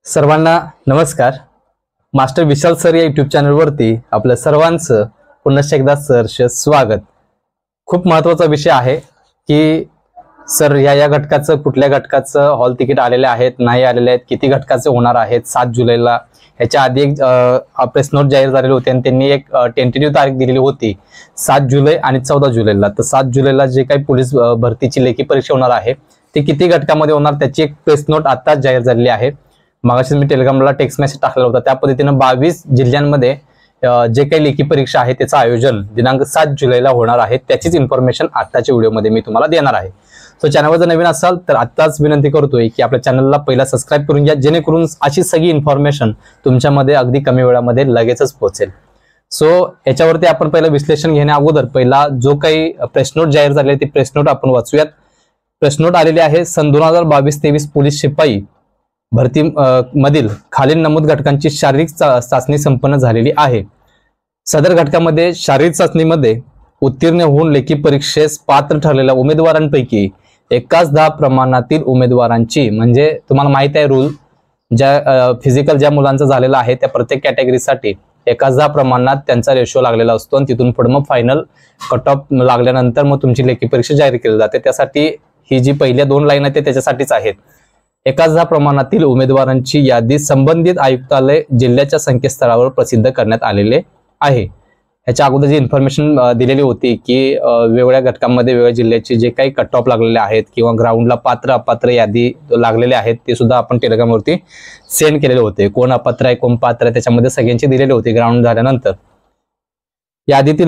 सर्वांना नमस्कार। Master Vishal sir या यूट्यूब चॅनलवरती आपल्या सर्वांचं पुन्हा एकदा सहर्ष स्वागत। खूप महत्त्वाचा विषय आहे की सर या घटकाचं कुठल्या घटकाचं हॉल तिकीट आलेले आहेत नाही आलेले आहेत, किती घटकाचे होणार आहेत 7 जुलैला। ह्याच्या आधी एक प्रेस नोट जाहीर झालेली होती आणि त्यांनी एक टेंटेटिव्ह तारीख दिलेली होती 7 जुलै आणि 14 जुलैला। तर 7 जुलैला जे काही पोलीस भरतीची लेखी परीक्षा होणार आहे ते किती घटकामध्ये होणार त्याची एक प्रेस नोट आताच जाहीर झालेली आहे। मागाशी मी टेलिग्रामला टेक्स्ट मेसेज टाकलेला होता, त्या पद्धतीने 22 जिल्ह्यांमध्ये जे काही लेखी परीक्षा आहे त्याचं आयोजन दिनांक 7 जुलैला होणार आहे। त्याचीच इन्फॉर्मेशन आताच्या व्हिडिओमध्ये मी तुम्हाला देणार आहे। सो चॅनलवर जर नवीन असाल तर आताच विनंती करतोय की आपल्या चॅनलला पहिला सबस्क्राईब करून घ्या, जेणेकरून अशी सगळी इन्फॉर्मेशन तुमच्यामध्ये अगदी कमी वेळामध्ये लगेचच पोहोचेल। सो याच्यावरती आपण पहिलं विश्लेषण घेण्या अगोदर पहिला जो काही प्रेस नोट जाहीर झाली आहे ती प्रेस नोट आपण वाचूयात। प्रेस नोट आलेली आहे सन 2022-23 पोलीस शिपाई भरती मधील खालील नमूद घटकांची शारीरिक चाचणी संपन्न झालेली आहे। सदर घटकामध्ये शारीरिक चाचणीमध्ये उत्तीर्ण होऊन लेखी परीक्षेस पात्र ठरलेल्या उमेदवारांपैकी 1/10 प्रमाणातील उमेदवारांची, म्हणजे तुम्हाला माहित आहे रूल, ज्या फिजिकल ज्या मुलांचा झालेला आहे त्या प्रत्येक कॅटेगरीसाठी 1/10 प्रमाणात त्यांचा रेशो लागलेला असतो आणि तिथून पुढे मग फायनल कट ऑफ लागल्यानंतर मग तुमची लेखी परीक्षा जाहीर केली जाते। त्यासाठी ही जी पहिल्या 2 लाईन आहेत त्याच्यासाठीच आहेत। 1/10 प्रमाणातील उमेदवारांची यादी संबंधित आयुक्तालय जिल्ह्याच्या संकेतस्थळावर प्रसिद्ध करण्यात आलेले आहे। याच्या अगोदर जी इन्फॉर्मेशन दिलेली होती की वेगवेगळ्या घटकांमध्ये वेगवेगळ्या जिल्ह्याचे जे काही कट ऑफ लागलेले आहेत किंवा ग्राउंडला पात्र अपात्र यादी लागलेले आहेत ते सुद्धा आपण टेलिग्रामवरती सेंड केलेले होते। कोण अपात्र आहे कोण पात्र आहे त्याच्यामध्ये सगळ्यांची दिलेली होती ग्राउंड झाल्यानंतर। यादीतील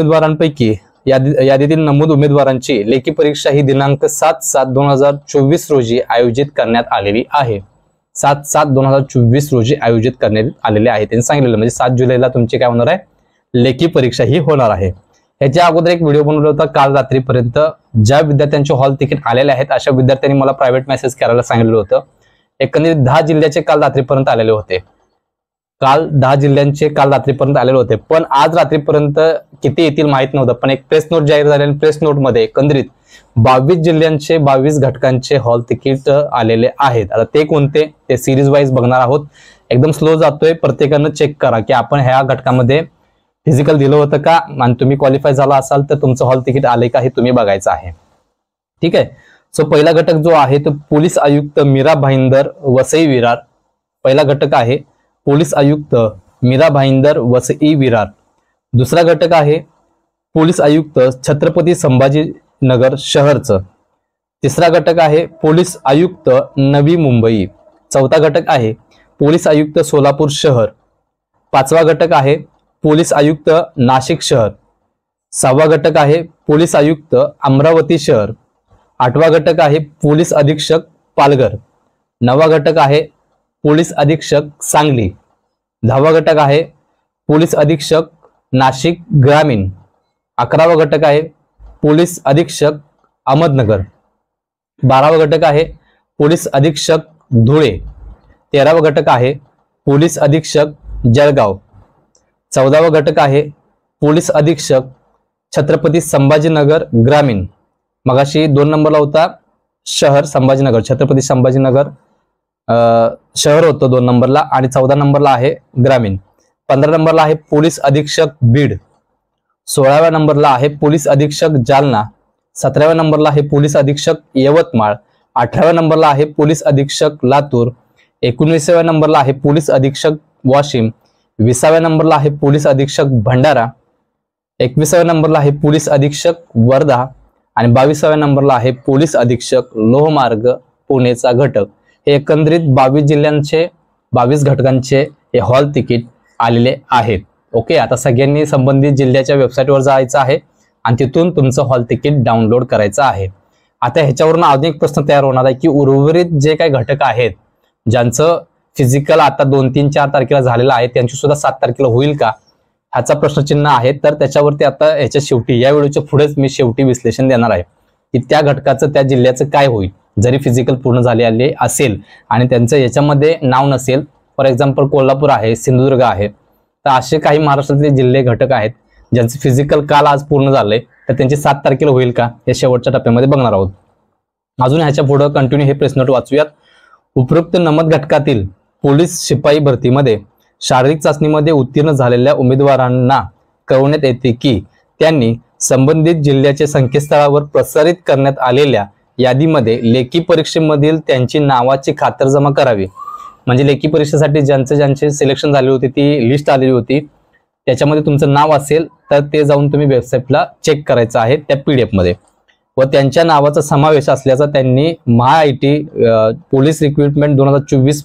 नमूद उमेदवारांची लेखी परीक्षा ही दिनांक 7/7/2024 रोजी आयोजित करण्यात आलेली आहे। 7/7/2024 रोजी आयोजित करण्यात आलेले आहे त्यांनी सांगितलेलं, म्हणजे 7 जुलैला तुमची काय होणार आहे लेखी परीक्षा ही होणार आहे। ह्याच्या अगोदर एक व्हिडिओ बनवला होता काल रात्रीपर्यंत, ज्या विद्यार्थ्यांचे हॉल तिकीट आलेले आहेत अशा विद्यार्थ्यांनी मला प्रायव्हेट मेसेज करायला सांगितलं होतं। एकंदरीत 10 जिल्ह्याचे काल रात्रीपर्यंत आलेले होते। काल 10 जिल्ह्यांचे काल रात्रीपर्यंत आलेले होते, पण आज रात्रीपर्यंत किती येतील माहित नव्हतं। पण एक प्रेस नोट जाहीर झाली आणि प्रेस नोट मध्ये एकंदरीत 22 जिल्ह्यांचे 22 घटकांचे हॉल तिकीट आलेले आहेत। आता ते कोणते ते सिरीज वाईज बघणार आहोत। एकदम स्लो जातोय, प्रत्येकानं चेक करा की आपण ह्या घटकामध्ये फिजिकल दिलं होतं का आणि तुम्ही क्वालिफाय झाला असाल तर तुमचं हॉल तिकीट आले का हे तुम्ही बघायचं आहे। ठीक आहे। सो पहिला घटक जो आहे तो पोलीस आयुक्त मीरा भाईंदर वसई विरार। पहिला घटक आहे पोलीस आयुक्त मीरा भाईंदर वसई विरार। दुसरा घटक आहे पोलीस आयुक्त छत्रपती संभाजीनगर शहरचं। तिसरा घटक आहे पोलीस आयुक्त नवी मुंबई। चौथा घटक आहे पोलीस आयुक्त सोलापूर शहर। पाचवा घटक आहे पोलीस आयुक्त नाशिक शहर। 6वा घटक आहे पोलीस आयुक्त अमरावती शहर। 8वा घटक आहे पोलीस अधीक्षक पालघर। 9वा घटक आहे पोलीस अधीक्षक सांगली। 10वा घटक आहे पोलीस अधीक्षक नाशिक ग्रामीण। 11वा घटक आहे पोलीस अधीक्षक अहमदनगर। 12वा घटक आहे पोलीस अधीक्षक धुळे। 13वा घटक आहे पोलीस अधीक्षक जळगाव। 14वा घटक आहे पोलीस अधीक्षक छत्रपती संभाजीनगर ग्रामीण। मगाशी 2 नंबरला होता शहर संभाजीनगर, छत्रपती संभाजीनगर शहर होतं 2 नंबरला आणि 14 नंबरला आहे ग्रामीण। 15 नंबरला आहे पोलीस अधीक्षक बीड। 16व्या नंबरला आहे पोलीस अधीक्षक जालना। 17व्या नंबरला आहे पोलीस अधीक्षक यवतमाळ। 18व्या नंबरला आहे पोलीस अधीक्षक लातूर। 19व्या नंबरला आहे पोलीस अधीक्षक वाशिम। 20व्या नंबरला आहे पोलीस अधीक्षक भंडारा। 21व्या नंबरला आहे पोलीस अधीक्षक वर्धा आणि 22व्या नंबरला आहे पोलीस अधीक्षक लोहमार्ग पुणेचा घटक। हे एकंदरीत 22 जिल्ह्यांचे 22 घटकांचे हे हॉल तिकीट आलेले आहेत। ओके, आता सगळ्यांनी संबंधित जिल्ह्याच्या वेबसाईटवर जायचं आहे आणि तिथून तुमचं हॉल तिकीट डाउनलोड करायचं आहे। आता ह्याच्यावरून अजून एक प्रश्न तयार होणार आहे की उर्वरित जे काही घटक आहेत ज्यांचं फिजिकल आता 2, 3, 4 तारखेला झालेलं आहे त्यांची सुद्धा 7 तारखेला होईल का ह्याचा प्रश्नचिन्ह आहे। तर त्याच्यावरती आता ह्याच्या शेवटी या व्हिडिओच्या पुढेच मी शेवटी विश्लेषण देणार आहे की त्या घटकाचं त्या जिल्ह्याचं काय होईल जरी फिजिकल पूर्ण झाले असेल आणि त्यांचं याच्यामध्ये नाव नसेल। फॉर एक्झाम्पल कोल्हापूर आहे, सिंधुदुर्ग आहे, तर असे काही महाराष्ट्रातले जिल्हे घटक आहेत ज्यांचं फिजिकल काल आज पूर्ण झालंय तर त्यांची 7 तारखेला होईल का हे शेवटच्या टप्प्यामध्ये बघणार आहोत। अजून ह्याच्या पुढे कंटिन्यू हे प्रेस नोट वाचूयात। उपरोक्त नमद घटकातील पोलीस शिपाई भरतीमध्ये शारीरिक चाचणीमध्ये उत्तीर्ण झालेल्या उमेदवारांना कळवण्यात येते की त्यांनी संबंधित जिल्ह्याच्या संकेतस्थळावर प्रसारित करण्यात आलेल्या यादीमध्ये लेखी परीक्षेमधील त्यांची नावाची खातरजमा करावी। म्हणजे लेखी परीक्षेसाठी ज्यांचे सिलेक्शन झाले होते ती लिस्ट आलेली होती, त्याच्यामध्ये तुमचं नाव असेल तर ते जाऊन तुम्ही वेबसाईटला चेक करायचं आहे त्या PDF मध्ये, व त्यांच्या नावाचा समावेश असल्याचा त्यांनी MHAIT पोलीस रिक्रुटमेंट 2024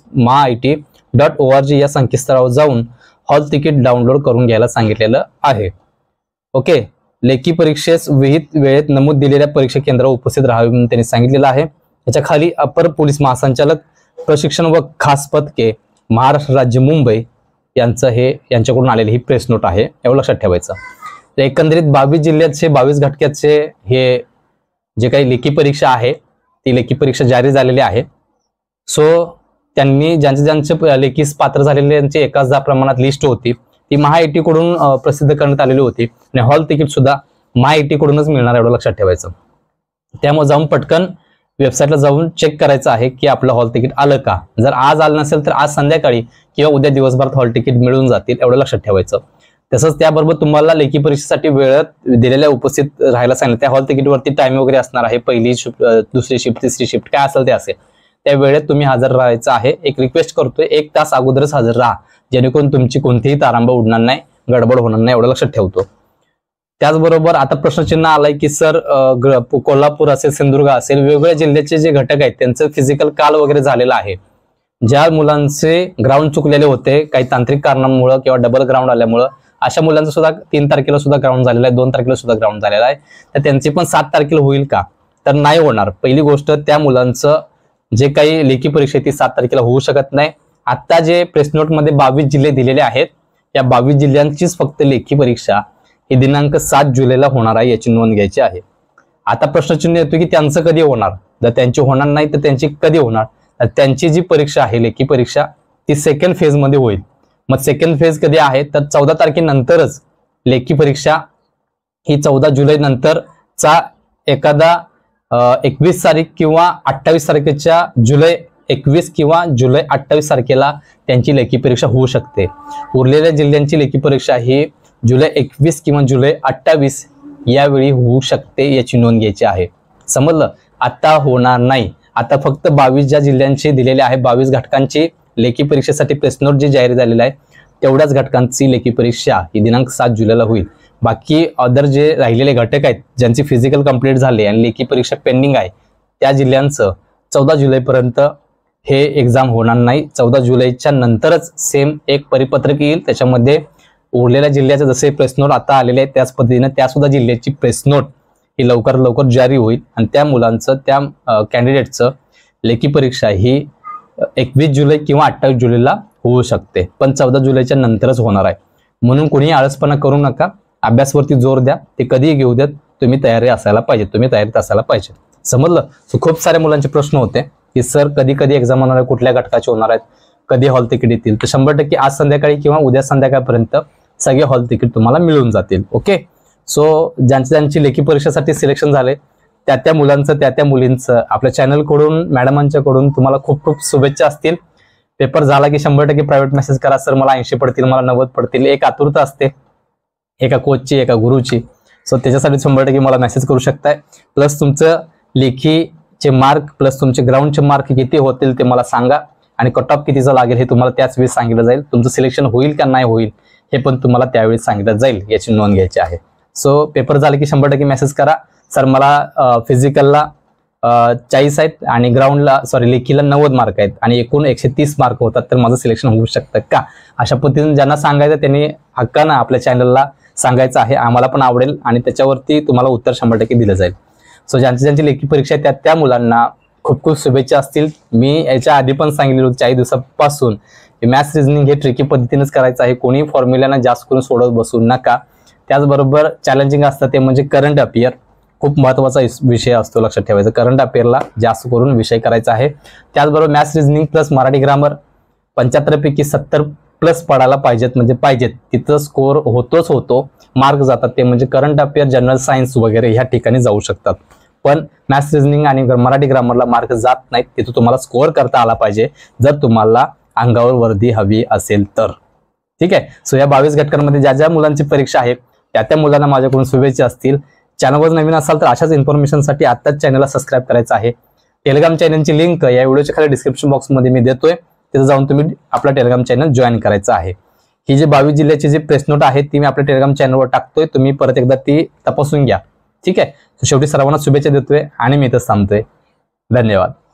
MHAIT.org या संकेतस्थळावर जाऊन हॉल तिकीट डाउनलोड करून घ्यायला सांगितलेलं आहे। ओके, लेखी परीक्षेस विहित वेळेत नमूद दिलेल्या परीक्षा केंद्रावर उपस्थित राहावे म्हणून त्यांनी सांगितलेलं आहे। त्याच्या खाली अपर पोलीस महासंचालक प्रशिक्षण व खास पथके महाराष्ट्र राज्य मुंबई यांच्याकडून आलेली ही प्रेस नोट आहे, एवढं लक्षात ठेवायचं। तर एकंदरीत 22 जिल्ह्याचे 22 घटकाचे हे जे काही लेखी परीक्षा आहे ती लेखी परीक्षा जारी झालेली आहे। सो त्यांनी ज्यांचे लेखी पात्र झालेले यांची एकाच प्रमाणात लिस्ट होती ती MHAIT कडून प्रसिद्ध करण्यात आलेली होती आणि हॉल तिकीट सुद्धा MHAIT कडूनच मिळणार, एवढं लक्षात ठेवायचं। त्यामुळे जाऊन पटकन वेबसाईटला जाऊन चेक करायचं आहे की आपलं हॉल तिकीट आलं का। जर आज आलं नसेल तर आज संध्याकाळी किंवा उद्या दिवसभरात हॉल तिकीट मिळून जातील, एवढं लक्षात ठेवायचं। तसंच त्याबरोबर तुम्हाला लेखी परीक्षेसाठी वेळेत दिलेल्या उपस्थित राहायला सांगितलं, त्या हॉल तिकीटवरती टाइम वगैरे असणार आहे, पहिली शिफ्ट, दुसरी शिफ्ट, तिसरी शिफ्ट काय असेल ते असेल, त्या वेळेत तुम्ही हजर राहायचं आहे। एक रिक्वेस्ट करतोय 1 तास अगोदरच हजर राहा, जेणेकरून तुमची कोणतीही तारांबळ उडणार नाही, गडबड होणार नाही, एवढं लक्षात ठेवतो। त्याचबरोबर आता प्रश्नचिन्ह आलाय की सर कोल्हापूर असेल, सिंधुदुर्ग असेल, वेगवेगळ्या जिल्ह्याचे जे घटक आहेत त्यांचं फिजिकल काल वगैरे झालेलं आहे। ज्या मुलांचे ग्राउंड चुकलेले होते काही तांत्रिक कारणांमुळे किंवा डबल ग्राउंड आल्यामुळे, अशा मुलांचं सुद्धा 3 तारखेला सुद्धा ग्राउंड झालेला आहे, 2 तारखेला सुद्धा ग्राउंड झालेला आहे, तर त्यांची पण 7 तारखेला होईल का, तर नाही होणार। पहिली गोष्ट, त्या मुलांचं जे काही लेखी परीक्षा ती 7 तारखेला होऊ शकत नाही। आता जे प्रेस नोट मध्ये 22 जिल्हे दिलेले आहेत, या 22 जिल्ह्यांचीच फक्त लेखी परीक्षा ही दिनांक 7 जुलैला होणार आहे, याची नोंद घ्यायची आहे। आता प्रश्नचिन्ह येतो की त्यांचं कधी होणार, जर त्यांची होणार नाही तर त्यांची कधी होणार, तर त्यांची जी परीक्षा आहे लेखी परीक्षा ती सेकंड फेज मध्ये होईल। मग सेकंड फेज कधी आहे तर 14 तारखेनंतरच लेखी परीक्षा ही 14 जुलै नंतरचा एखादा 21 तारीख किंवा 28 तारखेच्या जुलै 21 किंवा जुलै 28 तारखेला त्यांची लेखी परीक्षा होऊ शकते। उरलेल्या जिल्ह्यांची लेखी परीक्षा ही जुलै 21 किंवा जुलै 28 यावेळी होऊ शकते, याची नोंद घ्यायची आहे। समजलं? आता होणार नाही। आता फक्त 22 ज्या जिल्ह्यांची दिलेले आहे 22 घटकांची लेखी परीक्षेसाठी प्रेस नोट जी जाहीर झालेली आहे तेवढ्याच घटकांची लेखी परीक्षा ही दिनांक 7 जुलैला होईल। बाकी अदर जे राहिलेले घटक आहेत ज्यांची फिजिकल कंप्लीट झाले आणि लेखी परीक्षा पेंडिंग आहे त्या जिल्ह्यांचं 14 जुलैपर्यंत हे एक्झाम होणार नाही। 14 जुलैच्या नंतरच सेम एक परिपत्रक येईल, त्याच्यामध्ये उरलेल्या जिल्ह्याचे जसे प्रेस नोट आता आलेले आहेत त्याच पद्धतीने त्या सुद्धा जिल्ह्याची प्रेस नोट ही लवकर जारी होईल आणि त्या मुलांचं त्या कॅन्डिडेटचं लेखी परीक्षा ही 21 जुलै किंवा 28 जुलैला होऊ शकते, पण 14 जुलैच्या नंतरच होणार आहे। म्हणून कोणी आळसपणा करू नका, अभ्यासवरती जोर द्या, ते कधीही घेऊ देत, तुम्ही तयारीत असायला पाहिजे। समजलं? सो खूप सारे मुलांचे प्रश्न होते की सर कधी कधी एक्झाम होणार आहे, कुठल्या घटकाचे होणार आहेत, कधी हॉल तिकीट येतील, तर 100% आज संध्याकाळी किंवा उद्या संध्याकाळपर्यंत सगळे हॉल तिकीट तुम्हाला मिळून जातील। ओके, सो ज्यांची लेखी परीक्षेसाठी सिलेक्शन झाले त्या मुलांचं त्या मुलींचं आपल्या चॅनल कडून मॅडमांच्याकडून तुम्हाला खूप खूप शुभेच्छा असतील। पेपर झाला की 100% प्रायव्हेट मेसेज करा, सर मला 80 पडतील, मला 90 पडतील, एक आतुरता असते एका कोचची एका गुरुची। सो त्याच्यासाठी 100% मला मेसेज करू शकताय। प्लस तुमचं लेखीचे मार्क प्लस तुमचे ग्राउंडचे मार्क किती होतील ते मला सांगा आणि कट ऑफ कितीचा लागेल हे तुम्हाला त्याच वेळी सांगितलं जाईल। तुमचं सिलेक्शन होईल का नाही होईल हे पण तुम्हाला त्यावेळी सांगितलं जाईल, याची नोंद घ्यायची आहे। सो पेपर झाले की 100% मेसेज करा, सर मला फिजिकलला 40 आहेत आणि ग्राउंडला लेखीला 90 मार्क आहेत आणि एकूण 130 मार्क होतात, तर माझं सिलेक्शन होऊ शकतं का, अशा पद्धतीने ज्यांना सांगायचं त्यांनी हक्कानं आपल्या चॅनलला सांगायचं आहे, आम्हाला पण आवडेल आणि त्याच्यावरती तुम्हाला उत्तर 100% दिलं जाईल। सो ज्यांची लेखी परीक्षा आहे त्या मुलांना खूप खूप शुभेच्छा असतील। मी याच्या आधी पण सांगितलेलं 40 दिवसापासून मॅथ्स रिझनिंग हे ट्रिकी पद्धतीनेच करायचं आहे, कोणी फॉर्म्युलाना जास्त करून सोडत बसू नका। त्याचबरोबर चॅलेंजिंग असतं ते म्हणजे करंट अफेअर, खूप महत्त्वाचा विषय असतो, लक्षात ठेवायचं। करंट अफेअरला जास्त करून विषय करायचा आहे। त्याचबरोबर maths reasoning plus Marathi grammar 75 पैकी 70 प्लस पडायला पाहिजेत, म्हणजे पाहिजेत तिथं स्कोअर होतो, मार्क जातात ते म्हणजे करंट अफेअर, जनरल सायन्स वगैरे ह्या ठिकाणी जाऊ शकतात, पण मॅथ्स रिझनिंग आणि मराठी ग्रामरला मार्क जात नाहीत, तिथं तुम्हाला स्कोअर करता आला पाहिजे जर तुम्हाला अंगावर वर्दी हवी असेल तर. ठीक आहे. सो या 22 घटकांमध्ये ज्या ज्या मुलांची परीक्षा आहे त्या मुलांना माझ्याकडून शुभेच्छा असतील. चॅनलवर नवीन असाल तर अशाच इन्फॉर्मेशनसाठी आत्ताच चॅनलला सबस्क्राईब करायचं आहे. टेलिग्राम चॅनलची लिंक या व्हिडिओच्या खाली डिस्क्रिप्शन बॉक्समध्ये मी देतोय, तिथे जाऊन तुम्ही आपला टेलिग्राम चॅनल जॉईन करायचं आहे. ही जी 22 जिल्ह्याची जी प्रेस नोट आहे ती मी आपल्या टेलिग्राम चॅनलवर टाकतोय, तुम्ही परत एकदा ती तपासून घ्या. ठीक आहे. शेवटी सर्वांना शुभेच्छा देतोय आणि मी इथं थांबतोय. धन्यवाद.